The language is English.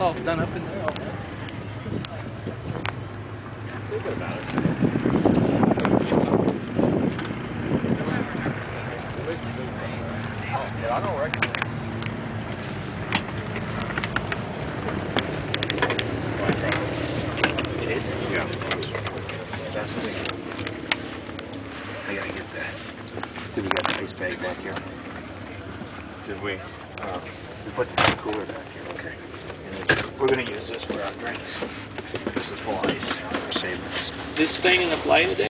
all done up in there all day. Feel good about it. Oh, yeah, I don't recognize. It is? Yeah. That's the thing. I gotta get that. Dude, we got the ice bag back here. Did we? We put the cooler back here. Okay. And we're gonna use this for our drinks. This is full ice for savings. This staying in the flight today?